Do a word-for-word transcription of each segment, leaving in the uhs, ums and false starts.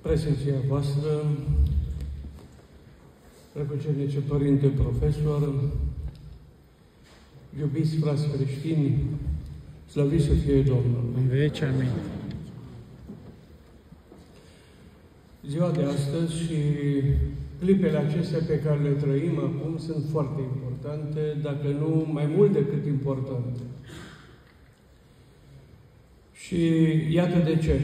prezenția voastră, Preacucernice Părinte Profesor, iubiți frați creștini, slăvit să fie Domnul. În veci, amin. Ziua de astăzi și clipele acestea pe care le trăim acum sunt foarte importante, dacă nu mai mult decât importante. Și iată de ce.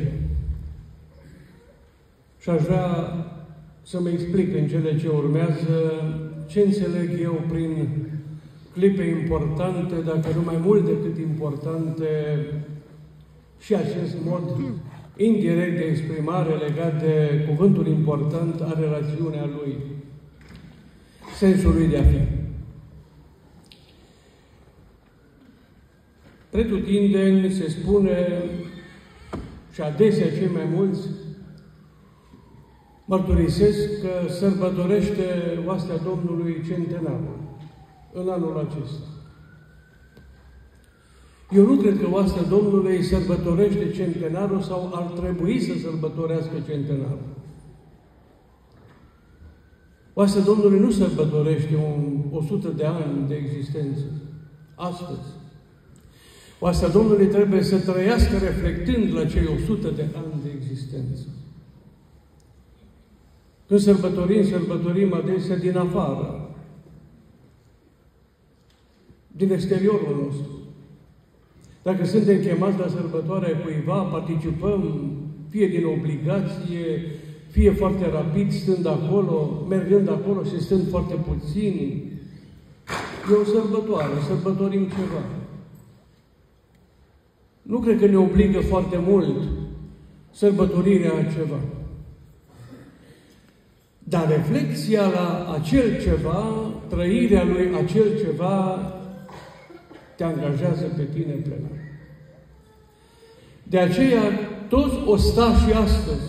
Și aș vrea să mă explic în cele ce urmează ce înțeleg eu prin clipe importante, dacă nu mai mult decât importante, și acest mod indirect de exprimare legat de cuvântul important are rațiunea lui, sensul lui de a fi. Pretutindeni se spune, și adesea cei mai mulți mărturisesc că sărbătorește oastea Domnului centenarul în anul acesta. Eu nu cred că oastea Domnului sărbătorește centenarul sau ar trebui să sărbătorească centenarul. Oastea Domnului nu sărbătorește un o sută de ani de existență. Astăzi. Oastea Domnului trebuie să trăiască reflectând la cei o sută de ani de existență. Când sărbătorim, sărbătorim adesea din afară, din exteriorul nostru. Dacă suntem chemați la sărbătoarea cuiva, participăm fie din obligație, fie foarte rapid, stând acolo, mergând acolo și stând foarte puțini. E o sărbătoare, sărbătorim ceva. Nu cred că ne obligă foarte mult sărbătorirea a ceva. Dar reflexia la acel ceva, trăirea lui acel ceva, te angajează pe tine plenar. De aceea, toți ostașii astăzi,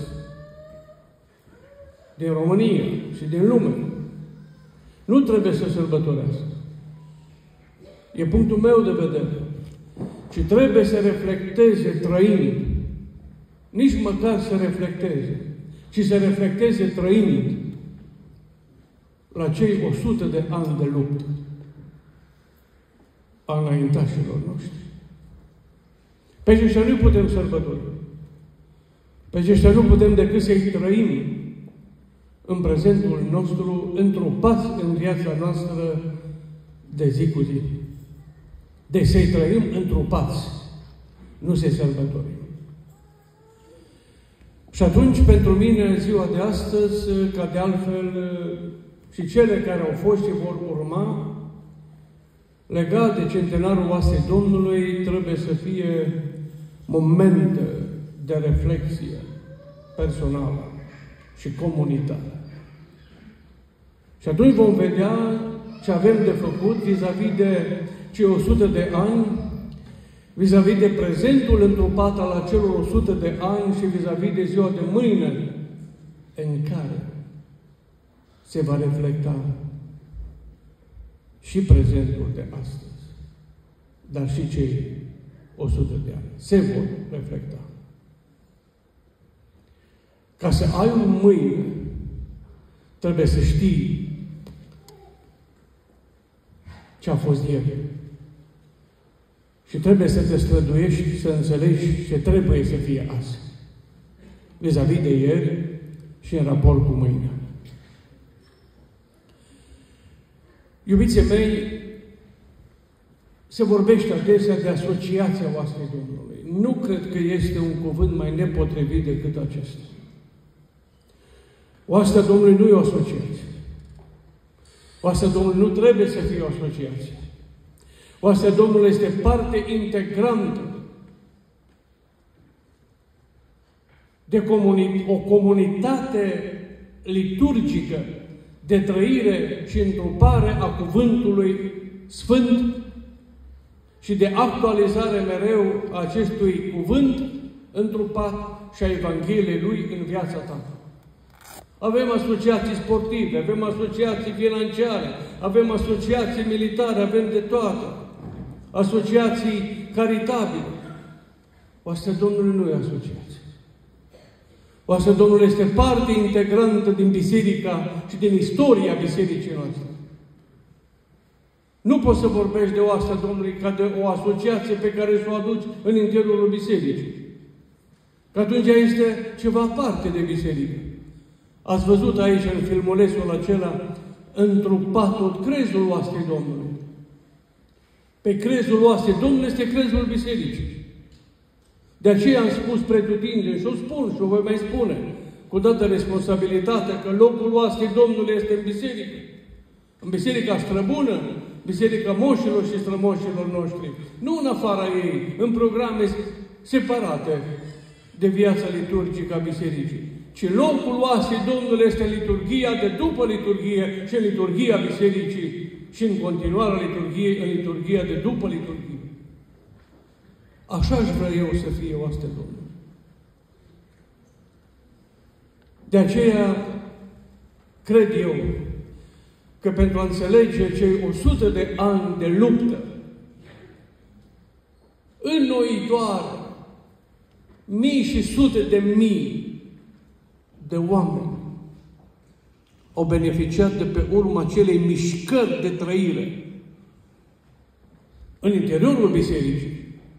din România și din lume, nu trebuie să sărbătorească. E punctul meu de vedere. Ci trebuie să reflecteze trăind. Nici măcar să reflecteze, ci să reflecteze trăind la cei o sută de ani de luptă a înaintașilor noștri. Pe aceștia nu putem sărbători. Pe aceștia nu putem decât să-i trăim în prezentul nostru, întrupați în viața noastră de zi cu zi. Deci să-i trăim întrupați, nu să-i sărbătorim. Și atunci, pentru mine, ziua de astăzi, ca de altfel și cele care au fost și vor urma, legat de centenarul oastei Domnului, trebuie să fie momente de reflexie personală și comunitară. Și atunci vom vedea ce avem de făcut vis-a-vis de cei o sută de ani, vis-a-vis de prezentul întrupat al acelor o sută de ani și vis-a-vis de ziua de mâine, în care se va reflecta și prezentul de astăzi, dar și cei o sută de ani. Se vor reflecta. Ca să ai un mâine, trebuie să știi ce a fost ieri. Și trebuie să te străduiești și să înțelegi ce trebuie să fie azi. Vis-a-vis de ieri și în raport cu mâine. Iubiții mei, se vorbește adesea de asociația oastei Domnului. Nu cred că este un cuvânt mai nepotrivit decât acesta. Oastea Domnului nu e o asociație. Oastea Domnului nu trebuie să fie o asociație. Oastea Domnului este parte integrantă de comuni- o comunitate liturgică de trăire și întrupare a Cuvântului Sfânt și de actualizare mereu a acestui cuvânt întrupat și a Evangheliei Lui în viața ta. Avem asociații sportive, avem asociații financiare, avem asociații militare, avem de toate. Asociații caritabile. Oastea Domnului nu e asociație. Oastea Domnului este parte integrantă din biserica și din istoria bisericii noastre. Nu poți să vorbești de oastea Domnului ca de o asociație pe care să o aduci în interiorul bisericii. Că atunci este ceva parte de biserică. Ați văzut aici în filmulețul acela întrupatul crezul oastei Domnului. Pe crezul oastei Domnului este crezul bisericii. De aceea am spus pretutindeni și o spun și o voi mai spune cu dată responsabilitatea că locul oastei Domnului este în biserică. În biserica străbună, biserica moșilor și strămoșilor noștri. Nu în afara ei, în programe separate de viața liturgică a bisericii. Ci locul oastei Domnului este liturghia de după liturghie și în liturghia bisericii și în continuarea liturghiei, în liturghia de după liturghie. Așa aș vrea eu să fie oastea Domnului. De aceea, cred eu, că pentru a înțelege cei o sută de ani de luptă, înnoitoare, mii și sute de mii de oameni au beneficiat de pe urma acelei mișcări de trăire în interiorul bisericii.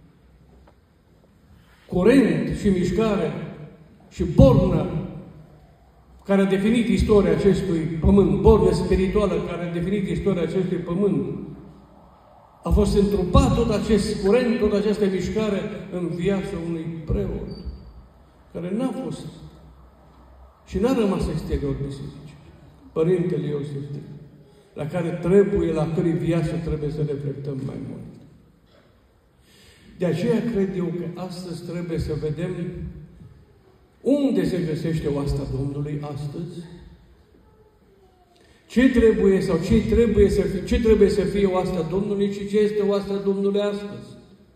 Curent și mișcare și bornă care a definit istoria acestui pământ, bornă spirituală care a definit istoria acestui pământ, a fost întrupat tot acest curent, tot această mișcare în viața unui preot, care n-a fost și n-a rămas exterior bisericii. Părintele Iosif, la care trebuie, la cărui viață trebuie să reflectăm mai mult. De aceea cred eu că astăzi trebuie să vedem unde se găsește oastea Domnului astăzi, ce trebuie sau ce trebuie să fie, ce trebuie să fie oastea Domnului și ce este oastea Domnului astăzi.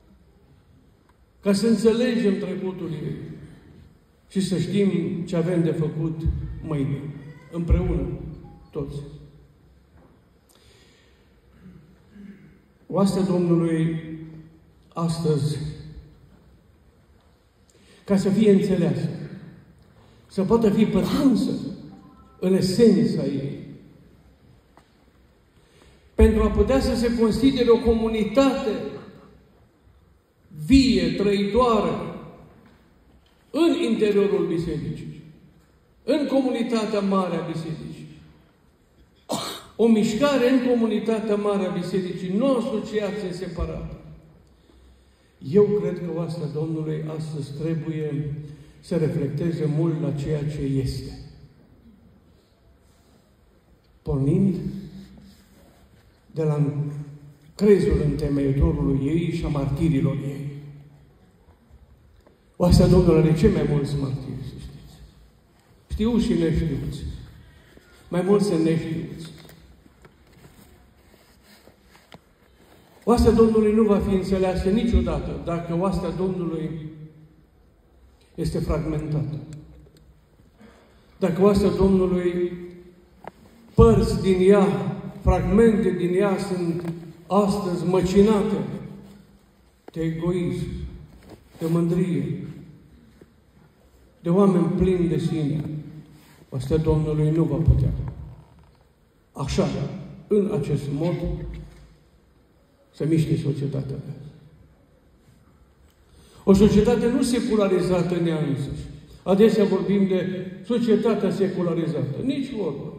Ca să înțelegem trecutul ei și să știm ce avem de făcut mâine, împreună, toți. Oastea Domnului astăzi, ca să fie înțeleasă, să poată fi pătrunsă în esența ei, pentru a putea să se considere o comunitate vie, trăitoare, în interiorul bisericii, în comunitatea mare a bisericii. O mișcare în comunitatea mare a bisericii, nu o asociație separată. Eu cred că oastea Domnului astăzi trebuie să reflecteze mult la ceea ce este. Pornind de la crezul întemeitorului ei și a martirilor ei. Oastea Domnului are cei mai mulți martiri, să știți. Știuți și neștiuți. Mai mulți sunt neștiuți. Oastea Domnului nu va fi înțeleasă niciodată dacă oastea Domnului este fragmentată. Dacă oastea Domnului, părți din ea, fragmente din ea sunt astăzi măcinate de egoism, de mândrie, de oameni plini de sine, oastea Domnului nu va putea. Așa, în acest mod, să miște societatea. O societate nu secularizată în ea însăși. Adesea vorbim de societatea secularizată. Nici vorbă.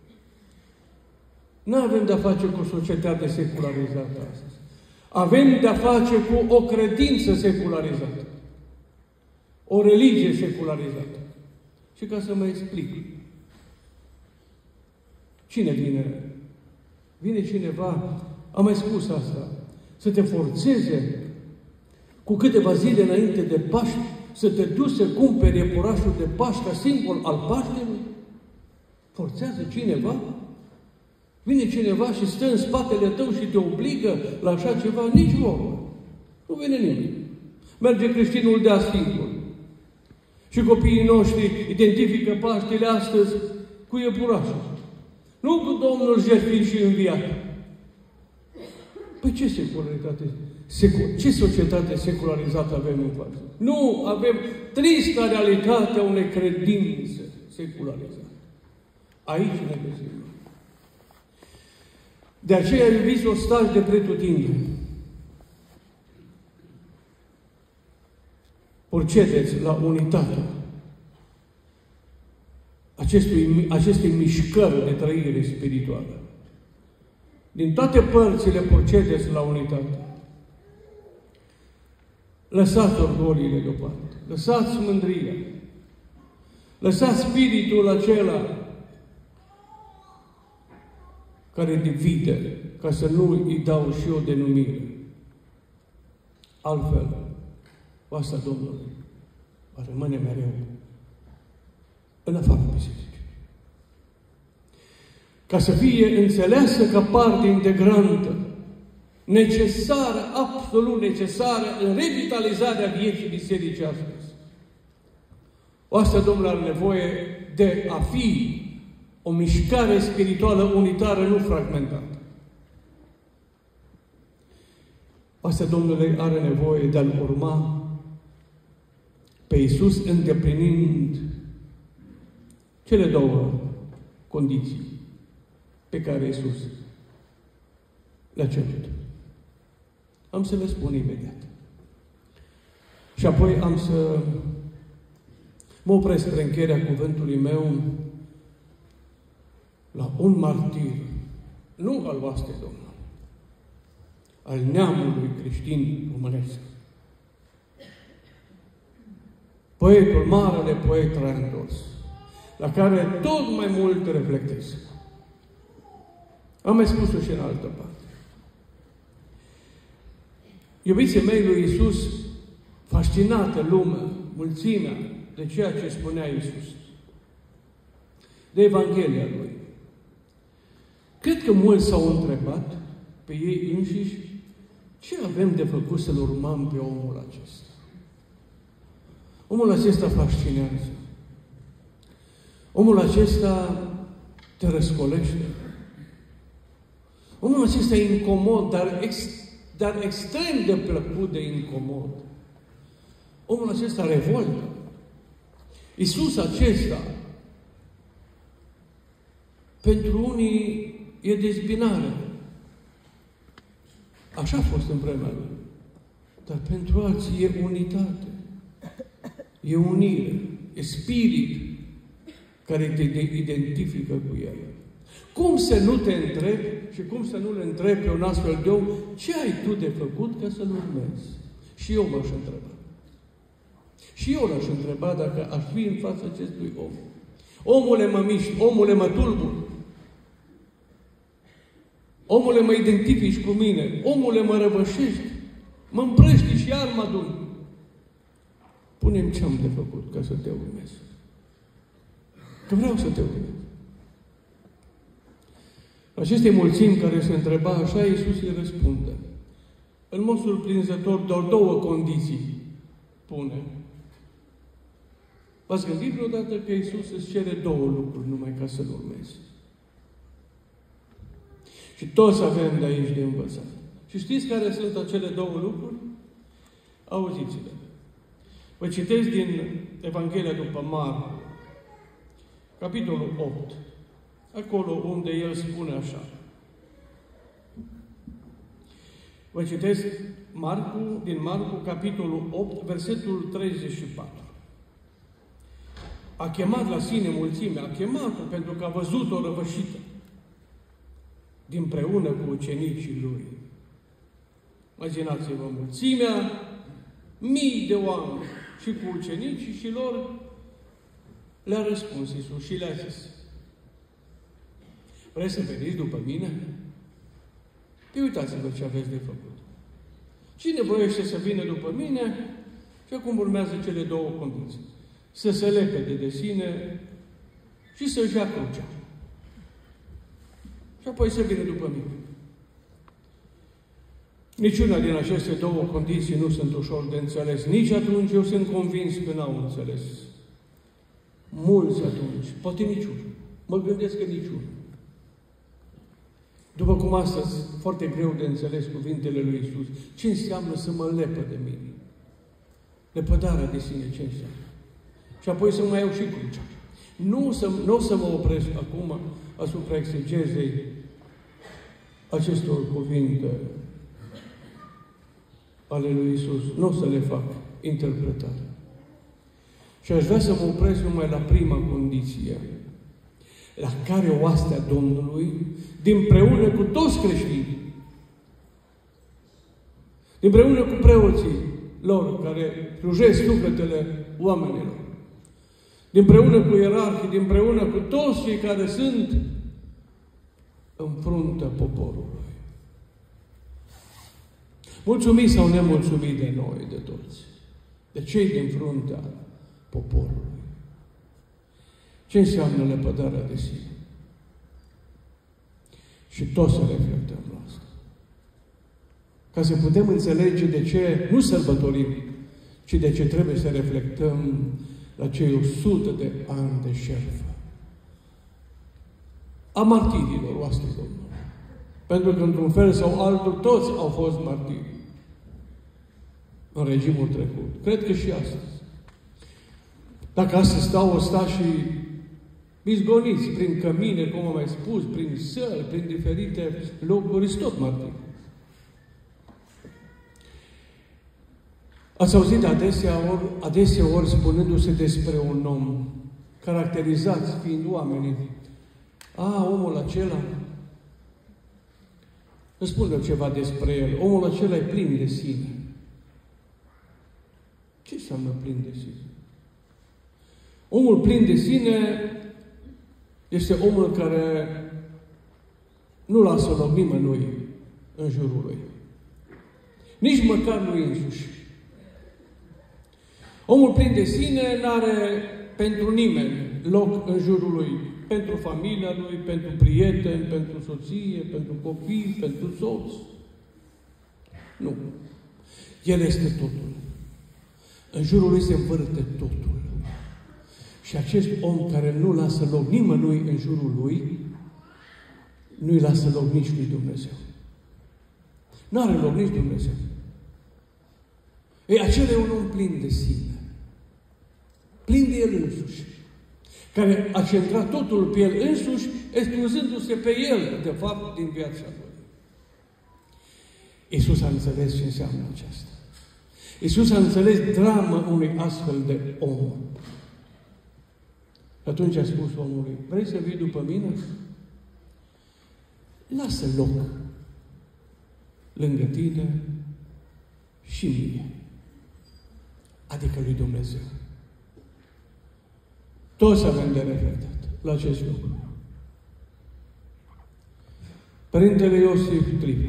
Nu avem de-a face cu o societate secularizată astăzi. Avem de-a face cu o credință secularizată. O religie secularizată. Și ca să mă explic. Cine vine? Vine cineva, am mai spus asta, să te forțeze cu câteva zile înainte de Paști, să te duci să cumperi iepurașul de Paști ca simbol al Paștelui? Forțează cineva? Vine cineva și stă în spatele tău și te obligă la așa ceva? Nici vorbă. Nu vine nimeni. Merge creștinul de-a singur. Și copiii noștri identifică Paștele astăzi cu iepurașul. Nu cu Domnul jertfit și înviat. Păi ce secularitate? ce societate secularizată avem în față? Nu, avem trista realitatea unei credințe secularizate. Aici ne găsim. De aceea, iubiți, o stați de pretutindeni. Procedeți la unitatea acestui, acestei mișcări de trăire spirituală. Din toate părțile procedeți la unitate. Lăsați orgoliile deoparte. Lăsați mândria. Lăsați spiritul acela care divide, ca să nu îi dau și o denumire. Altfel, oastea Domnului va rămâne mereu în afara bisericii. Ca să fie înțeleasă ca parte integrantă, necesară, absolut necesară, în revitalizarea vieții bisericii astăzi. Oastea Domnului are nevoie de a fi o mișcare spirituală unitară, nu fragmentată. Oastea Domnului are nevoie de a-L urma pe Iisus, îndeplinind cele două condiții pe care Iisus le-a cerut. Am să le spun imediat. Și apoi am să mă opresc spre încheierea cuvântului meu la un martir, nu al oastei Domnului, al neamului creștin românesc. Poetul, marele poet Traian Dos, la care tot mai mult reflectez. Am mai spus-o și în altă parte. Iubiții mei lui Iisus, fascinată lume, mulțimea de ceea ce spunea Iisus, de Evanghelia Lui. Cred că mulți s-au întrebat pe ei înșiși ce avem de făcut să-L urmăm pe omul acesta. Omul acesta fascinează. Omul acesta te răscolește. Omul acesta e incomod, dar, ex, dar extrem de plăcut de incomod. Omul acesta revoltă. Iisus acesta, pentru unii e dezbinare. Așa a fost în vremea lui. Dar pentru alții e unitate. E unire. E spirit care te identifică cu el. Cum să nu te întrebi și cum să nu le întrebi pe un astfel de om ce ai tu de făcut ca să-L urmezi? Și eu m-aș întreba. Și eu l-aș întreba dacă aș fi în fața acestui om. Omule, mă miști, omule, mă tulbur. Omule, mă identifici cu mine. Omule, mă răvășești. Mă împrăști și iar mă adun. Pune-mi ce am de făcut ca să te urmez. Că vreau să te urmez. Aceste mulțimi care se întreba așa, Iisus îi răspunde. În mod surprinzător, doar două condiții pune. V-ați gândit vreodată că Iisus îți cere două lucruri numai ca să-L urmezi? Și toți avem de aici de învățat. Și știți care sunt acele două lucruri? Auziți-le. Vă citesc din Evanghelia după Marcu, capitolul opt. Acolo unde el spune așa. Vă citesc Marcu, din Marcu, capitolul opt, versetul treizeci și patru. A chemat la sine mulțimea, a chemat-o pentru că a văzut-o răvășită dinpreună cu ucenicii lui. Imaginați-vă mulțimea, mii de oameni și cu ucenicii și lor le-a răspuns Iisus și le-a zis: vreți să veniți după mine? Păi uitați-vă ce aveți de făcut. Cine voiește să vină după mine? Și acum urmează cele două condiții. Să se lepede de sine și să-și ia crucea. Și apoi să vină după mine. Niciuna din aceste două condiții nu sunt ușor de înțeles. Nici atunci eu sunt convins că n-au înțeles. Mulți atunci, poate niciunul. Mă gândesc că niciunul. După cum astăzi, foarte greu de înțeles cuvintele lui Iisus, ce înseamnă să mă lepă de mine? Lepădarea de sine, ce înseamnă? Și apoi să mai iau și crucea. Nu, să, nu o să mă opresc acum asupra exegezei acestor cuvinte ale lui Iisus. Nu o să le fac interpretare. Și aș vrea să mă opresc numai la prima condiție, la care oastea Domnului, dinpreună cu toți creștinii, dinpreună cu preoții lor, care slujesc sufletele oamenilor, dinpreună cu ierarhii, dinpreună cu toți cei care sunt în fruntea poporului. Mulțumit sau nemulțumit de noi, de toți, de cei din fruntea poporului. Ce înseamnă lepădarea de sine? Și toți să reflectăm la asta. Ca să putem înțelege de ce nu sărbătorim, ci de ce trebuie să reflectăm la cei o sută de ani de șerfă a martirilor oastea Domnului. Pentru că, într-un fel sau altul, toți au fost martiri în regimul trecut. Cred că și astăzi. Dacă astăzi stau ostașii izgoniți prin cămine, cum am mai spus, prin săli, prin diferite locuri, sunt tot martiri. Ați auzit adesea ori, adesea ori spunându-se despre un om, caracterizați fiind oamenii. A, omul acela, îmi spune ceva despre el. Omul acela e plin de sine. Ce înseamnă plin de sine? Omul plin de sine este omul care nu lasă loc nimănui în jurul lui. Nici măcar lui însuși. Omul plin de sine n-are pentru nimeni loc în jurul lui. Pentru familia lui, pentru prieteni, pentru soție, pentru copii, pentru soț. Nu. El este totul. În jurul lui se învârte totul. Și acest om care nu lasă loc nimănui în jurul lui, nu-i lasă loc nici lui Dumnezeu. Nu are loc nici Dumnezeu. Ei, acela e un om plin de sine. Plin de el însuși. Care a centrat totul pe el însuși, excluzându-se pe el, de fapt, din viața lui. Iisus a înțeles ce înseamnă aceasta. Iisus a înțeles drama unui astfel de om. Atunci a spus omului, vrei să vii după mine? Lasă loc lângă tine și mie. Adică lui Dumnezeu. Toți avem de reflectat la acest lucru. Părintele Iosif Tripă,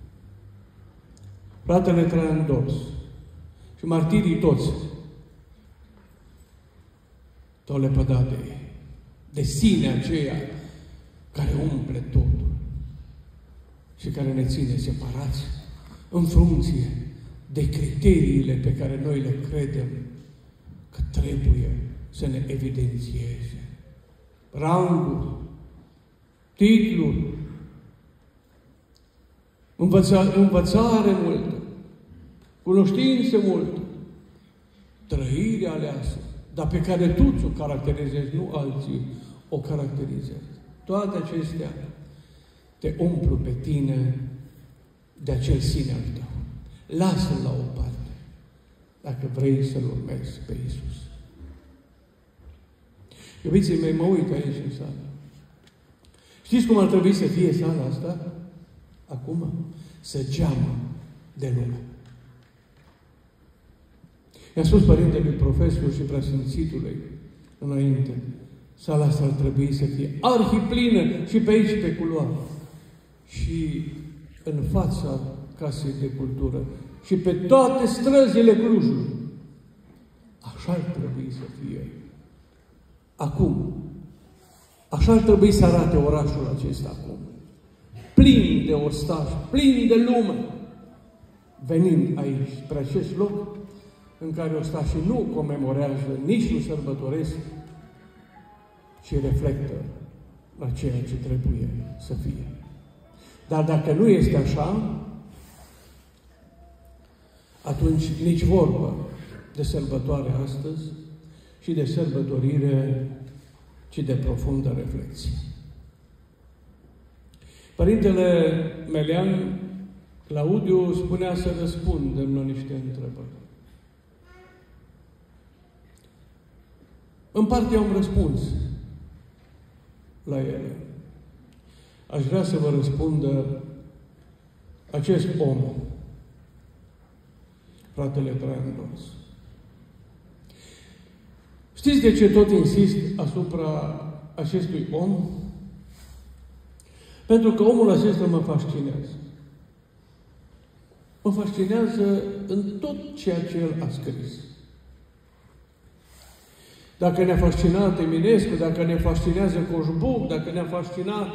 fratele Traian Dors și martirii toți s-au lepădat de ei, de sine aceea care umple totul și care ne ține separați în funcție de criteriile pe care noi le credem că trebuie să ne evidențieze. Rangul, titlul, învăța, învățare multă, cunoștințe multă, trăire aleasă, dar pe care tu ți-o caracterizezi, nu alții o caracterizează. Toate acestea te umplu pe tine de acel sine al tău. Lasă-l la o parte, dacă vrei să-L urmezi pe Iisus. Iubiții mei, mă uit aici în sală. Știți cum ar trebui să fie sala asta? Acum? Să geamă de lume. I-a spus părintelui profesor și preasfințitului înainte, sala asta ar trebui să fie arhiplină și pe aici pe culoare. Și în fața casei de cultură și pe toate străzile Clujului. Așa ar trebui să fie. Acum. Așa ar trebui să arate orașul acesta acum. Plin de ostași, plin de lume. Venind aici, spre acest loc, în care ostașii nu comemorează, nici nu sărbătoresc, ci reflectă la ceea ce trebuie să fie. Dar dacă nu este așa, atunci nici vorbă de sărbătoare astăzi și de sărbătorire, ci de profundă reflexie. Părintele Melean Claudiu spunea să răspundem la niște întrebări. În parte am răspuns la ele. Aș vrea să vă răspundă acest om, fratele Traian Dors. Știți de ce tot insist asupra acestui om? Pentru că omul acesta mă fascinează. Mă fascinează în tot ceea ce el a scris. Dacă ne-a fascinat Eminescu, dacă ne fascinează Coșbuc, dacă ne-a fascinat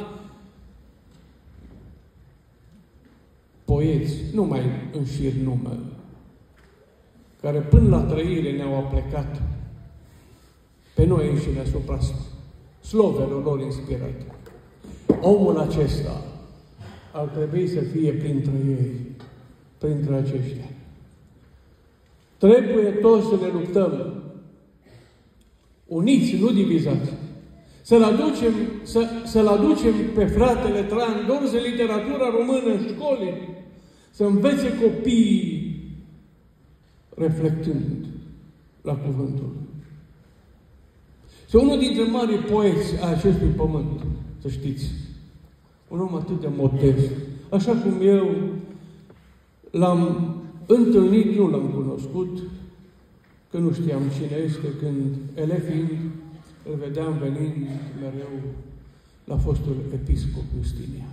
poeți, nu mai înșir nume, care până la trăire ne-au aplecat pe noi înșine asupra slovelor lor inspirate. Omul acesta ar trebui să fie printre ei, printre aceștia. Trebuie toți să ne luptăm, uniți, nu divizați. Să-l aducem, să, să-l aducem pe fratele Traian Dors în literatura română în școli, să învețe copiii reflectând la cuvântul. Este unul dintre marii poeți a acestui pământ, să știți. Un om atât de modest. Așa cum eu l-am întâlnit, nu l-am cunoscut, că nu știam cine este, când elevii îl vedeam venind mereu la fostul episcop Justinian.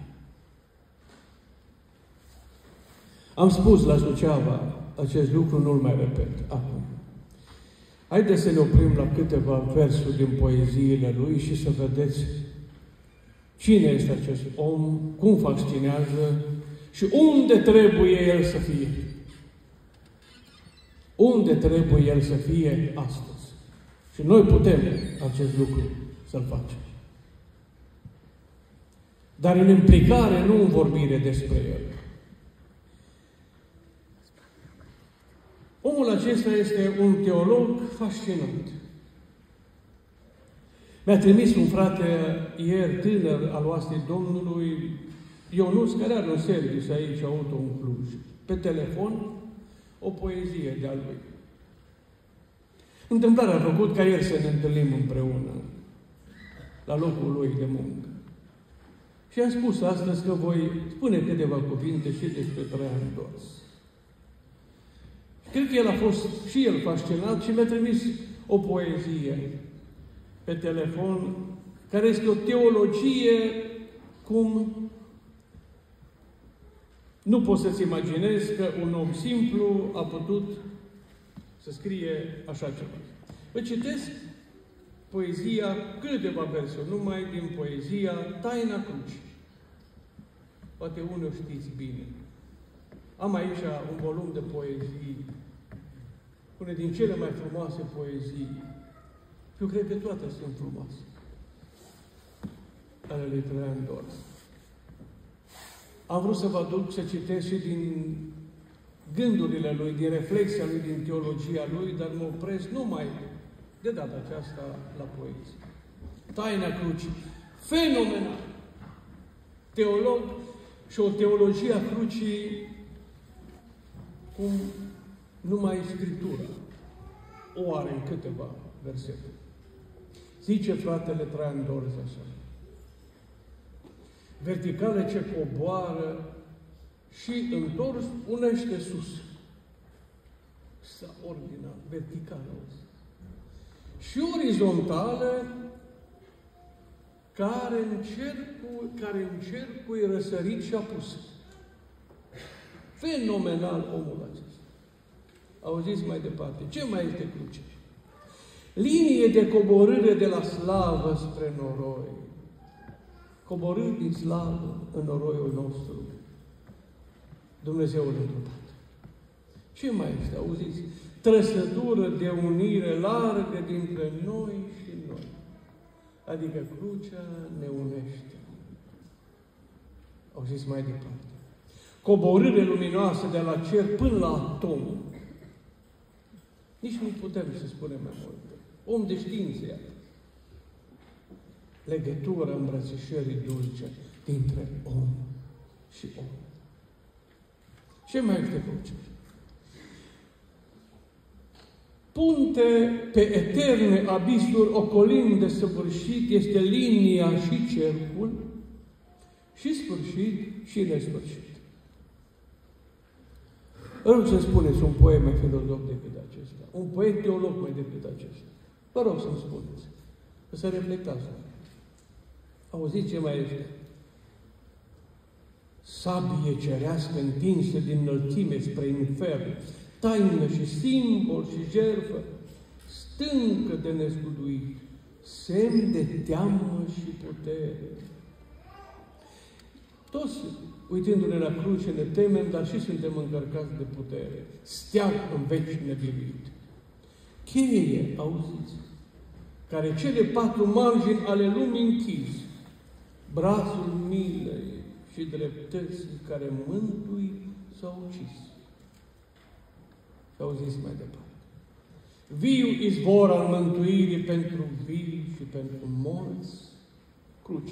Am spus la Suceava acest lucru, nu-l mai repet acum. Haideți să ne oprim la câteva versuri din poeziile lui și să vedeți cine este acest om, cum fascinează și unde trebuie el să fie. Unde trebuie el să fie astăzi. Și noi putem acest lucru să-l facem. Dar în implicare, nu în vorbire despre el. Omul acesta este un teolog fascinant. Mi-a trimis un frate ieri tânăr al oastei Domnului, Ionuț, care are un serviciu aici, auto în Cluj, pe telefon, o poezie de-a lui. Întâmplarea a făcut ca ieri să ne întâlnim împreună, la locul lui de muncă. Și a spus astăzi că voi spune câteva cuvinte și despre Traian Dors. Cred că el a fost și el fascinat și mi-a trimis o poezie pe telefon, care este o teologie cum nu poți să-ți imaginezi că un om simplu a putut să scrie așa ceva. Vă citesc poezia, câteva versuri, numai din poezia Taina Crucii. Poate unul știți bine. Am aici un volum de poezii, une din cele mai frumoase poezii. Eu cred că toate sunt frumoase. Ale lui Traian Dors. Am vrut să vă aduc să citesc și din gândurile lui, din reflexia lui, din teologia lui, dar mă opresc numai de data aceasta la poezie. Taina Crucii. Fenomenal! Teolog și o teologie a crucii cum numai Scriptura o are în câteva versete. Zice fratele Traian Dors așa. Verticale ce coboară și întors unește sus. Extraordinar, verticală. Și orizontală care încercui, care încercui răsărit și apus. Fenomenal omul acesta. Auziți mai departe. Ce mai este cruce? Linie de coborâre de la slavă spre noroi. Coborând din slavă în noroiul nostru. Dumnezeul întrupat. Ce mai este? Auziți? Trăsătură de unire largă dintre noi și noi. Adică crucea ne unește. Au zis mai departe. Coborâre luminoasă de la cer până la atom. Nici nu putem să spunem mai mult. Om de știință, iată. Legătura îmbrățișării dulce dintre om și om. Ce mai este cruce? Punte pe eterne abisuri ocolind de săvârșit este linia și cercul, și sfârșit și nesfârșit. Rog să spuneți un poem mai filozof decât acesta, un poet teolog mai decât acesta. Vă rog să-mi spuneți, să reflectați. Auziți ce mai este? Sabie cerească întinsă din înălțime spre infern, taină și simbol și jertfă, stâncă de nezguduit, semn de teamă și putere. Toți, uitându-ne la cruce, ne temem, dar și suntem încărcați de putere. Steag în veci nebiruit. Cheie, auziți, care cele patru margini ale lumii închis, brațul milei și dreptății care mântui s-au ucis. Și au zis mai departe. Viu izvor al mântuirii pentru vii și pentru morți, cruce.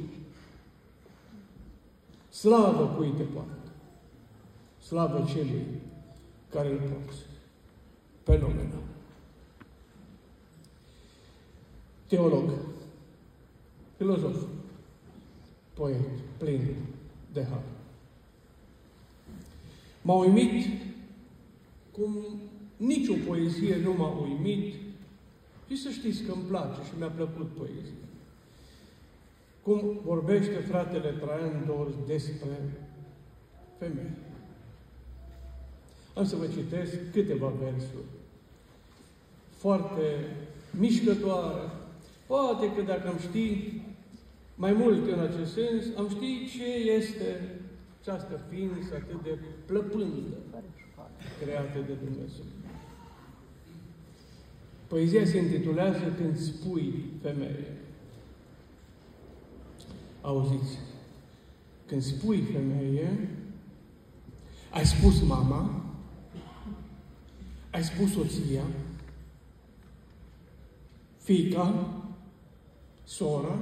Slavă cui te poartă. Slavă celui care îl poartă. Fenomenal. Teolog, filozof, poet, plin de har. M-a uimit cum nicio poezie nu m-a uimit și să știți că îmi place și mi-a plăcut poezia. Cum vorbește fratele Traian Dors despre femei. Am să vă citesc câteva versuri foarte mișcătoare. Poate că dacă am ști mai mult în acest sens, am ști ce este această ființă atât de plăpândă creată de Dumnezeu. Poezia se intitulează Când spui femeie. Auziți, când spui femeie, ai spus mama, ai spus soția, fiica, sora,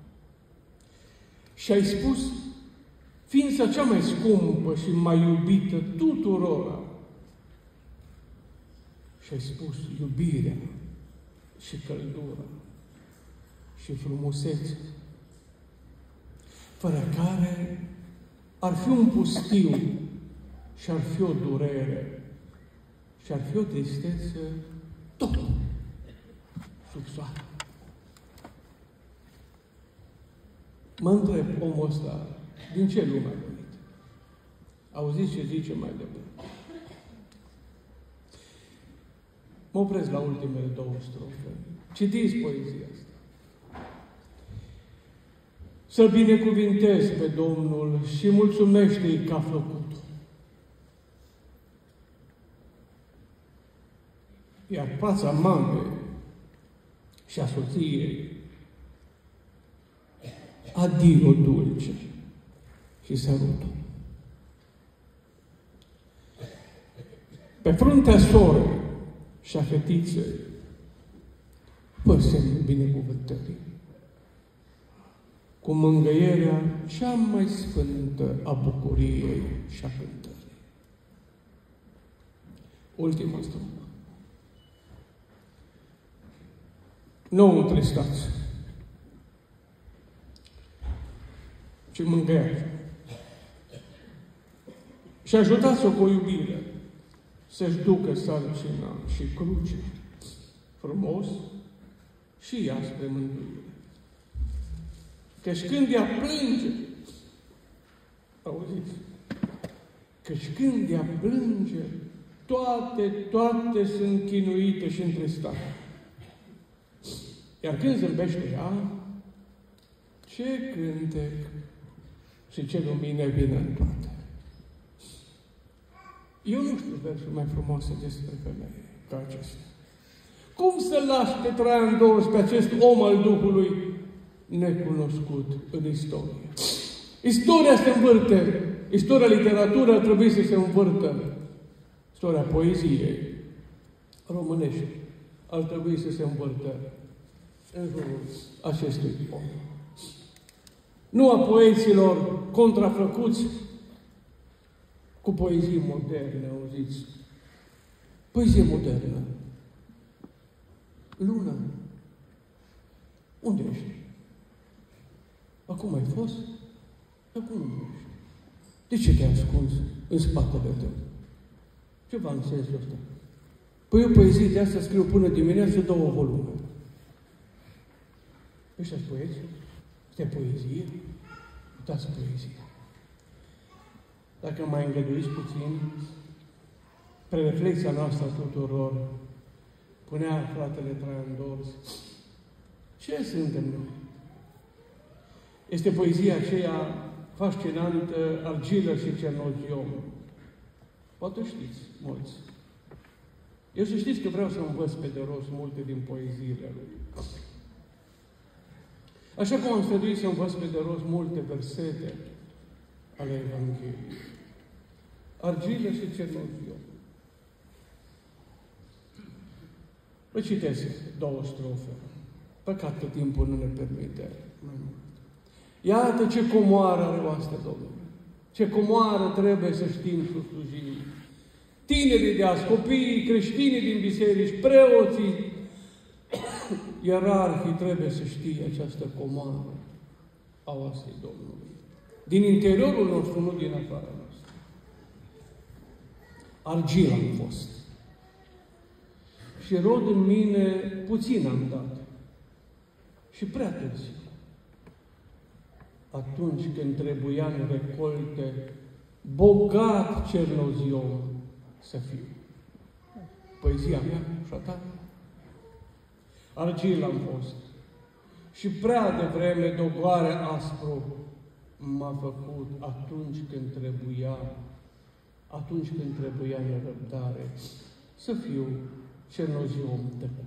și ai spus ființa cea mai scumpă și mai iubită tuturora. Și ai spus iubirea și căldura și frumusețe, fără care ar fi un pustiu și ar fi o durere și ar fi o tristețe tot sub soare. Mă întreb omul ăsta, din ce lume a venit? Auziți ce zice mai departe? Mă opresc la ultimele două strofe. Citiți poezia asta. Să-L binecuvintez pe Domnul și mulțumește-i că a făcut-o. Iar fața mamei și a soției adio dulce și sărută. Pe fruntea sorei și a fetiței fă semnul binecuvântării, cu mângâierea cea mai sfântă a bucuriei și a cântării. Ultima strofă. Nu întristați, ci mângâiați. Și ajutați-o cu iubire să-și ducă sarcina și cruce frumos și ea spre mântuire. Căci când ea plânge, auziți, căci când ea plânge, toate, toate sunt chinuite și întristate. Iar când zâmbește ea, ce cântec și ce lumină vine în toate. Eu nu știu versuri mai frumoase despre femeie ca acestea. Cum să lași pe Traian Dors, pe acest om al Duhului necunoscut în istorie? Istoria se învârte. Istoria literaturii ar trebui să se învârtă. Istoria poeziei românești ar trebui să se învârtă în jurul acestui om. Nu a poeților contrafăcuți cu poezii moderne, auziți? Poezie modernă. Luna, unde ești? Acum ai fost? Acum nu ești. De ce te-ai ascuns în spatele tău? Ceva în sensul ăsta. Păi eu poezii de asta scriu până dimineață două volume. Ăștia-s poeți? Asta e poezie? Uitați poezie. Dacă mai îngăduiți puțin, pre reflexia noastră tuturor, punea fratele Traian Dors, ce suntem noi? Este poezia aceea fascinantă, argilă și cernoziom. Poate știți, mulți. Eu să știți că vreau să învăț pe de rost multe din poeziile lui. Așa cum am străduit să învăț pe de rost multe versete ale Evangheliei. Argilă și cernoziom. Vă citesc două strofe. Păcat că timpul nu ne permite mai mult. Iată ce comoară are oastea Domnului. Ce comoară trebuie să știm să slujim. Tinerii de azi, copiii, creștinii din biserici, preoții, ierarhii trebuie să știe această comoară a oastei Domnului. Din interiorul nostru, nu din afara noastră. Argil am fost. Și rod în mine puțin am dat. Și prea târziu. Atunci când trebuia în recolte, bogat cernoziom să fiu. Poezia mea și a ta. Argil am fost. Și prea devreme dogoare aspru m-a făcut atunci când trebuia, atunci când trebuia nerăbdare, să fiu cernoziom tăcut.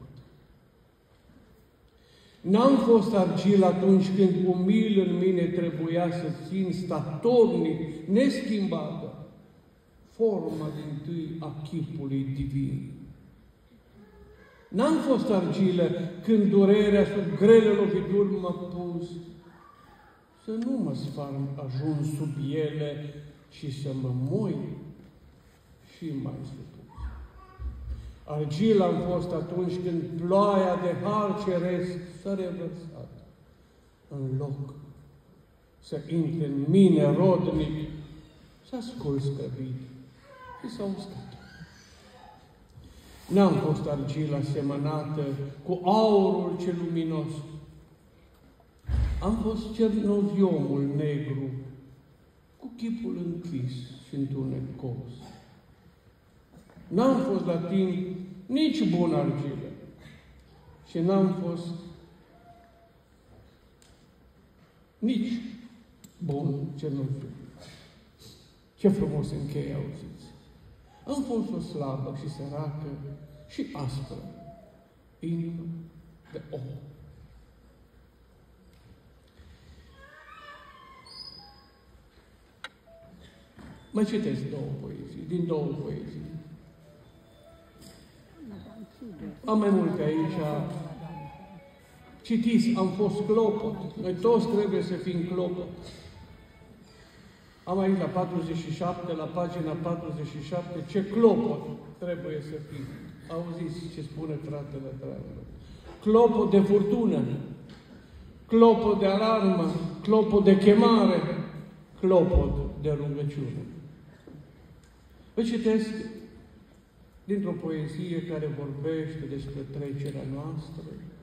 N-am fost argil atunci când umil în mine trebuia să țin statornic, neschimbată, forma dintâi a chipului divin. N-am fost argilă când durerea sub grele lovituri m-a pus să nu mă sfarm ajuns sub ele și să mă moi și mai supus. Argil am fost atunci când ploaia de har ceresc s-a revărsat, în loc să intre în mine rodnic, să ascult scăbit și s-a uscat. N-am fost argil asemănată cu aurul cel luminos. Am fost cernoziomul negru, cu chipul închis și întunecos. N-am fost la timp nici bun argilă și n-am fost nici bun cernoziom. Ce frumos încheie, auziți! Am fost o slabă și săracă și aspră inimă de om. Mai citesc două poezii, din două poezii. Am mai multe aici. Citiți, am fost clopot. Noi toți trebuie să fim clopot. Am aici la patruzeci și șapte, la pagina patruzeci și șapte, ce clopot trebuie să fim. Auziți ce spune fratele Traian. Clopot de furtună, clopot de alarmă, clopot de chemare, clopot de rugăciune. Vă citesc dintr-o poezie care vorbește despre trecerea noastră.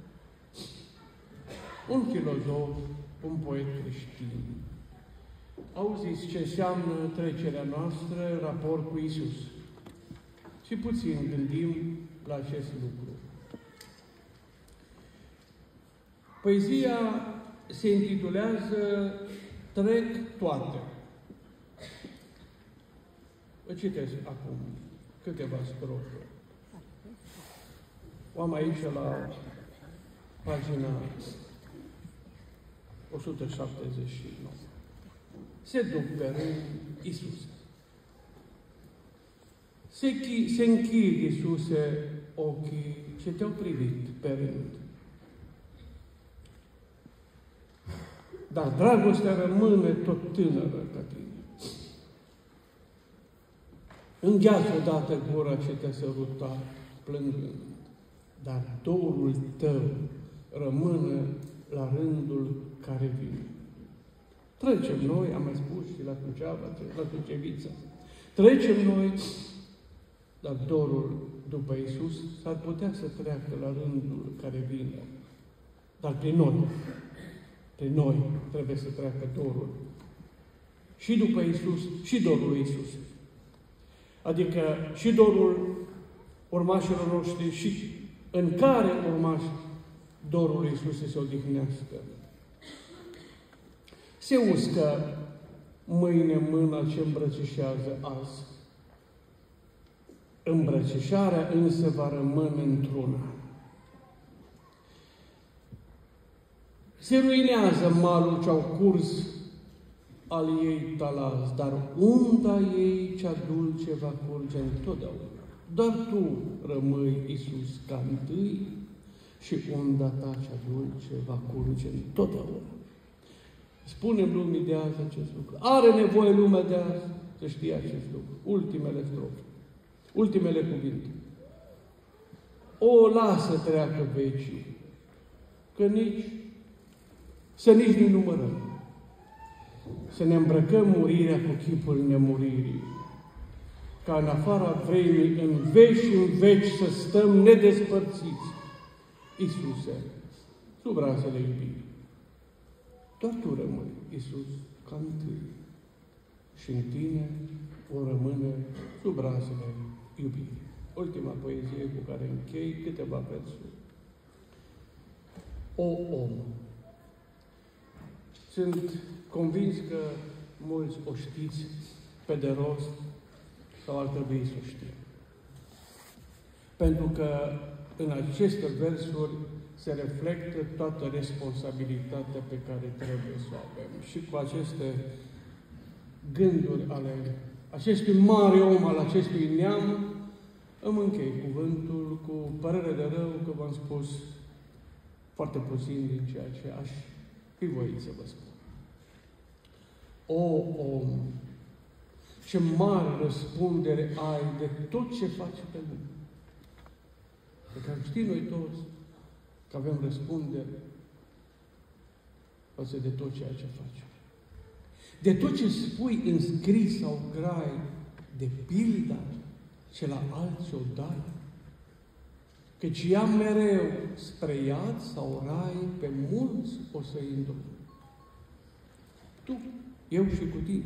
Un filozof, un poet creștin. Auziți ce înseamnă trecerea noastră în raport cu Iisus. Și puțin gândim la acest lucru. Poezia se intitulează Trec toate. Vă citesc acum câteva strofe. O am aici la pagina o sută șaptezeci și nouă. se duc pe rând Iisuse. Se, se închid, Iisuse, ochii ce te-au privit pe rând. Dar dragostea rămâne tot tânără ca tine. Îngheață odată gura ce te-a sărutat, plângând, dar dorul tău rămâne la rândul care vine. Trecem noi, am mai spus și la Suceava, la Sucevița, trecem noi, dar dorul după Iisus s-ar putea să treacă la rândul care vine. Dar prin noi, prin noi trebuie să treacă dorul. Și după Iisus, și dorul lui Iisus. Adică și dorul urmașilor noștri și în care urmași dorul lui Iisus să se odihnească. Se uscă mâine mâna ce îmbrățișează azi. Îmbrățișarea însă va rămâne într-una. Se ruinează malul ce-au curs al ei talaz, dar unda ei cea dulce va curge întotdeauna. Dar tu rămâi, Iisus, ca întâi și unda ta cea dulce va curge întotdeauna. Spunem lumii de azi acest lucru. Are nevoie lumea de azi să știe acest lucru. Ultimele strofe. Ultimele cuvinte. O, lasă treacă vecii, că nici, să nici nu numărăm. Să ne îmbrăcăm murirea cu chipul nemuririi, ca în afara vremii, în veci și în veci, să stăm nedespărțiți. Iisuse, sub brațele iubirii. Doar tu rămâi, Iisus, ca întâi. Și în tine o rămâne sub brațele iubirii. Ultima poezie cu care închei câteva versuri. O om. Sunt convins că mulți o știți pe de rost sau ar trebui să o știm. Pentru că în aceste versuri se reflectă toată responsabilitatea pe care trebuie să o avem. Și cu aceste gânduri ale acestui mare om, al acestui neam, îmi închei cuvântul cu părere de rău că v-am spus foarte puțin din ceea ce aș fi voit să vă spun. O om, ce mare răspundere ai de tot ce faci pe lume. Pe care știm noi toți că avem răspundere față de tot ceea ce facem. De tot ce spui în scris sau grai, de pilda ce la alții o dai, căci ea mereu spre iad sau rai, pe mulți o să îndrumi. Tu, eu și cu tine.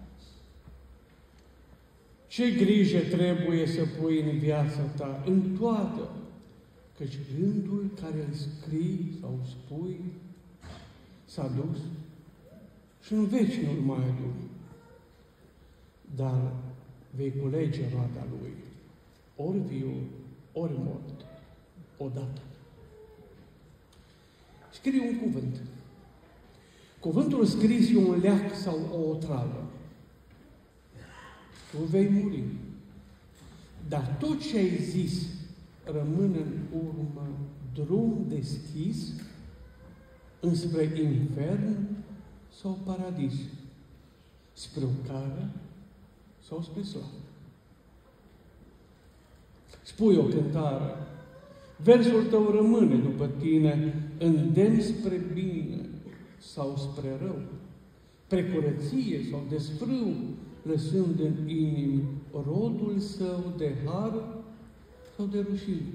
Ce grijă trebuie să pui în viața ta, în toată, căci gândul care îl scrii sau spui s-a dus și în veci nu-l mai aduni. Dar vei culege roada lui, ori viu, ori mort, odată. Scrie un cuvânt. Cuvântul scris e un leac sau o otravă. Tu vei muri. Dar tot ce ai zis rămâne în urmă drum deschis înspre infern sau paradis, spre o cară sau spre slavă. Spui o cântare, versul tău rămâne după tine, îndemn spre bine sau spre rău, precurăție sau desfrâu, lăsând în inimi rodul său de har sau de rușine.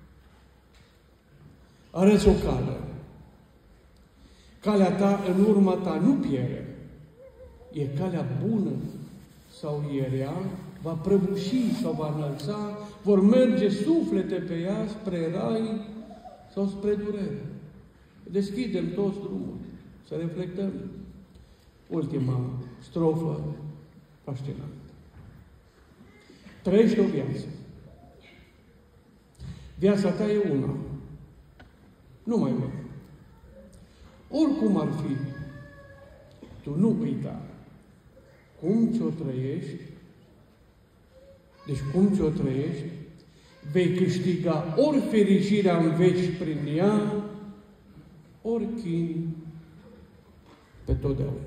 Arăți o cale. Calea ta în urma ta nu pierde. E calea bună sau e rea, va prăbuși sau va înălța, vor merge suflete pe ea spre rai sau spre durere. Deschidem toți drumul, să reflectăm. Ultima strofă fascinantă. Trăiește o viață. Viața ta e una. Nu mai una. Oricum ar fi, tu nu uita cum ți-o trăiești, deci cum ți-o trăiești, vei câștiga ori fericirea în veci prin ea, ori chin pe totdeauna.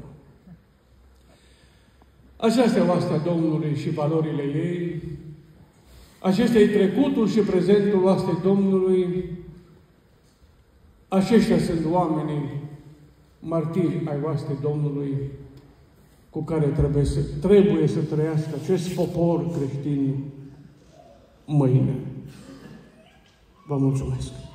Așa este oastea Domnului și valorile ei, acesta e trecutul și prezentul oastei Domnului, aceștia sunt oamenii martiri ai oastei Domnului cu care trebuie să, trebuie să trăiască acest popor creștin mâine. Vă mulțumesc!